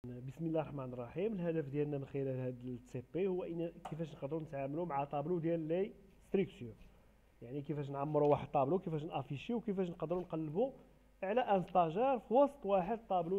بسم الله الرحمن الرحيم. الهدف ديالنا من خلال هذا السي بي هو كيفاش نقدروا نتعاملوا مع طابلو ديال لي ستركتور، يعني كيفاش نعمروا واحد طابلو، كيفاش نافيشيو، وكيفاش نقدروا نقلبوا على ان ستاجير في وسط واحد طابلو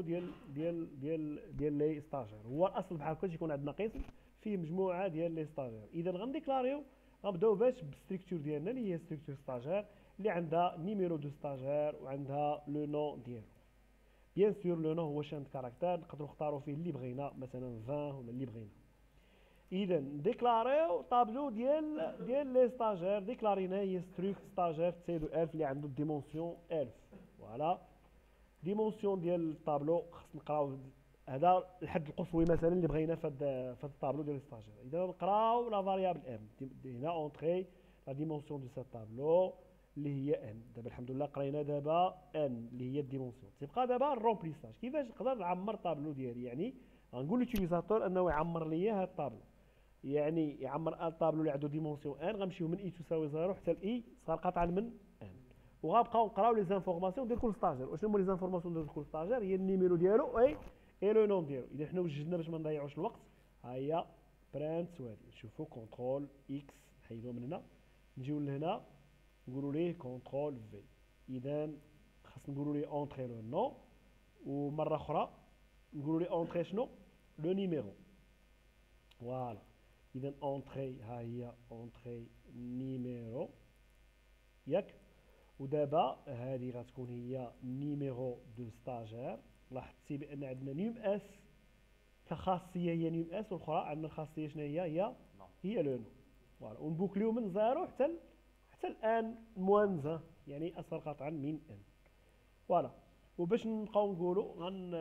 ديال لي ستاجير. هو الاصل بحال هكا يكون عندنا قسم فيه مجموعه ديال لي ستاجير. اذا غنديكلاريو غنبداو باش بالستركتور ديالنا اللي هي ستركتور ستاجير اللي عندها نيميرو دو ستاجير وعندها لو نون ديالو. بيان سور لو نو هو شان كاركتر نقدروا نختاروا فيه اللي بغينا، مثلا 20 ولا اللي بغينا. اذا ديكلاريو طابلو ديال لي ستاجير. ديكلارينا هي ستروك ستاجير تساوي 1000 اللي عنده ديمونسيون 1000. فوالا ديمونسيون ديال الطابلو خص نقراو هذا الحد القصوي مثلا اللي بغينا في هذا الطابلو ديال ستاجير. اذا نقراو لا فاريابل ام هنا اونطري لا ديمونسيون دو سات طابلو اللي هي ان. دابا الحمد لله قرينا دابا ان اللي هي الديمونسيون. تيبقى دابا الرومبليساج، كيفاش نقدر نعمر الطابلو ديالي. يعني غنقول للوتيليزاتور انه يعمر لي هذا الطابلو، يعني يعمر الطابلو اللي عنده ديمونسيون ان. غنمشيو من اي تساوي 0 حتى لاي صار قطعا من ان، وغنبقاو نقراو لي زانفورماسيون ديال كل ستاجير. وشنو هما لي زانفورماسيون ديال كل ستاجير؟ هي النيميرو ديالو اي لو نون ديالو. اذا حنا وجدنا باش ما نضيعوش الوقت، ها هي برانت وهادي نشوفوا كونترول اكس نحيدوها من هنا، نجيو لهنا نقولوا ليه كونترول في. اذا خاص نقولوا ليه اونطري لو نون، ومره اخرى نقولوا ليه اونطري شنو لو نيميرو. فوالا اذا اونطري ها هي اونطري نيميرو ياك. ودابا هذه غتكون هي نيميرو دو ستاجير. لاحظتي بان عندنا نيم اس كخاصيه هي نيم اس، والاخرى عندنا الخاصيه شنو هي لو نو. فوالا ونبوكليو من زيرو حتى الان موان زان، يعني اصغر قطعا من ان. فوالا وباش نبقاو نقولوا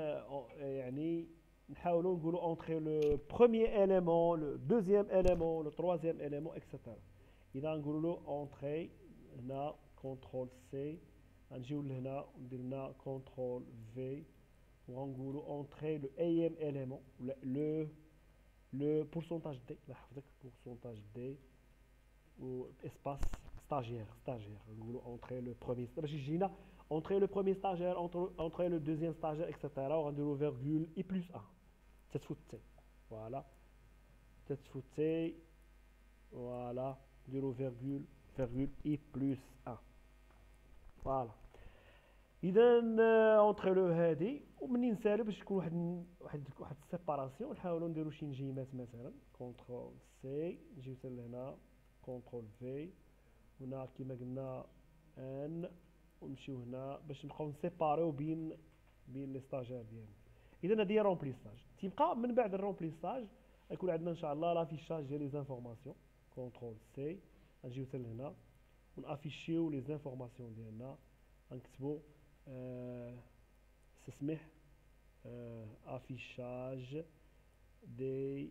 يعني نحاولوا نقولوا اونطري لو بروميير اليمون لو دوزيام اليمون لو تروازيام اليمون اكسيتيرا. اذا نقولوا له اونطري هنا كونترول سي، غنجيو لهنا وندير لنا كونترول في، وغنقولوا اونطري لو ايام اليمون ولا لو بورسونتاج دي. لاحظ داك بورسونتاج دي و اسباس ستاجير نقولوا اونطري لو بروميير باش يجينا اونطري لو بروميير ستاجير اونطري لو دوزيام ستاجير اكسيتيرا. وغنديروا فيرغول اي بلس 1 تتفوت تي. فوالا تتفوت تي. فوالا نديروا فيرغول اي بلس 1. فوالا اذا اونطري لو هادي، ومنين نسالو باش يكون واحد السيباراسيون نحاولوا نديروا شي نجيمات مثلا كونترول سي، نجيو حتى لهنا كونترول في، هنا كما قلنا ان، ونمشيو هنا باش نبقاو نسيباريو بين لي ستاجير ديالنا. اذا هذه هي الرومبليساج. تيبقى من بعد الرومبليساج غيكون عندنا ان شاء الله لافيشاج ديال لي زانفورماسيون. كونترول سي غنجيو حتى لهنا ونافيشيو لي زانفورماسيون ديالنا. غنكتبوا استسمح affichage des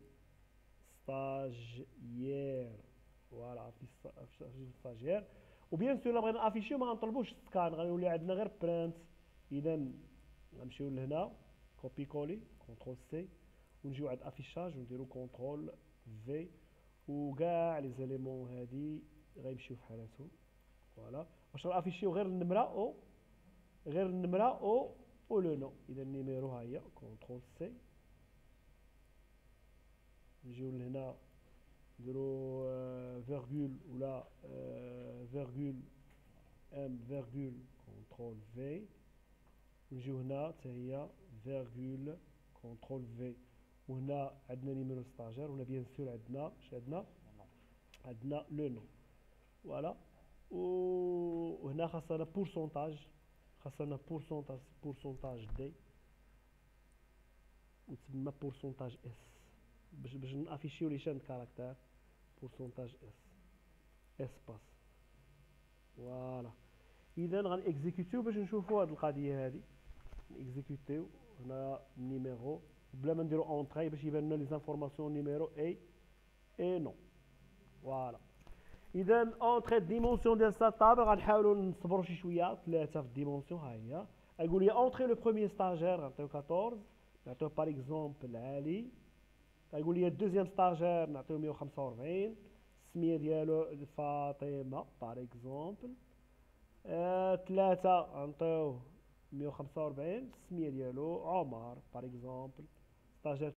stagiaires. فوالا affichage des stagiaires. وبيان سور الا بغينا افيشيو ما غنطلبوش سكان، غيولي عندنا غير برانت. اذا غنمشيو لهنا كوبي كولي كونترول سي، ونجيو عند افيشاج ونديرو كونترول في، وكاع لي زاليمون هادي غيمشيو في حالاتهم. فوالا واش غنافيشيو غير النمره او لو نو. اذا النيميرو ها هي كونترول سي، نجيو لهنا نديرو فيرغول ولا فيرغول ام فيرغول كونترول في، ونجيو هنا حتى هي فيرغول كونترول في. وهنا عندنا نيميرو ستاجير، وهنا بيان سور عندنا عندنا لو نو. فوالا وهنا خاصنا بورسونتاج دي، وتسمى بورسونتاج اس باش نافيشيو لي شان كاركتير. بورسونتاج اس اسباس. فوالا اذا غنكزيكوتيو باش نشوفوا هاد القضيه هادي. نكزيكوتيو هنا نيميرو بلا ما نديرو اونطري باش يبان لنا لي زانفورماسيون نيميرو اي نو. فوالا اذا اونطري ديمونسيون ديال سا طابل غنحاولوا نصبروا شي شويه 3 في الديمونسيون. ها هي غيقول لي اونطري لو بروميير ستاجير غنعطيو 14، نعطيو باغ اكزومبل علي. غيقول لي الدوزيام ستاجير نعطيو 145، السميه ديالو فاطمه باغ اكزومبل. ثلاثة غنعطيوه 145، السميه ديالو عمر باغ اكزومبل. ستاجير